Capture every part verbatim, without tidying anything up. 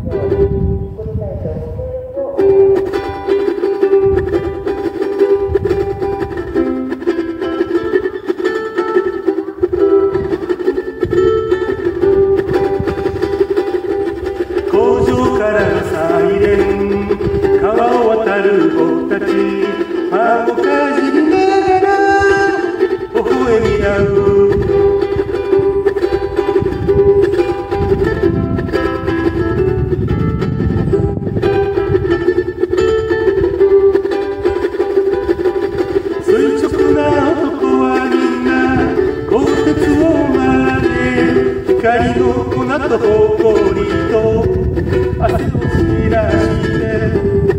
サイレン川を渡る僕たち歯をかじりながら微笑み合う垂直な男はみんな鋼鉄を曲げ光の粉と誇りと汗を散らして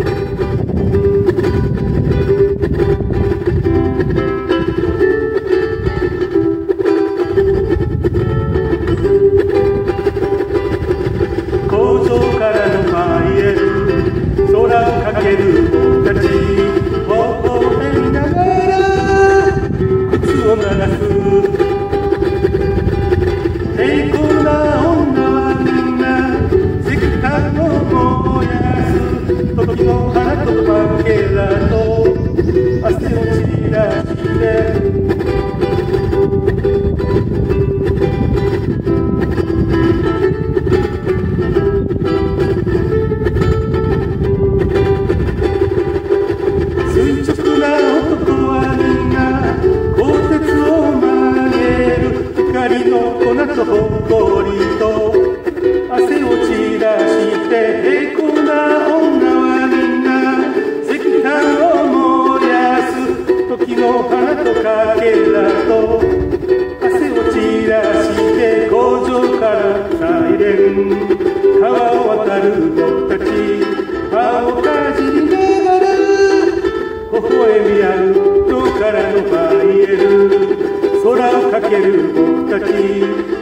工場からのファイエル空をかける僕たち微笑みながら靴を鳴らす抵抗な女はみんな石炭を燃やす時の花とかけらと汗を散らして垂直な男はみんな鋼鉄を曲げる光の粉と誇りと汗を散らして平行な女はみんな石炭を燃やす時の花とかけらと汗を散らして工場からサイレン川を渡る僕たち歯をかじりながら微笑み合う遠からのファイエル空をかける僕たち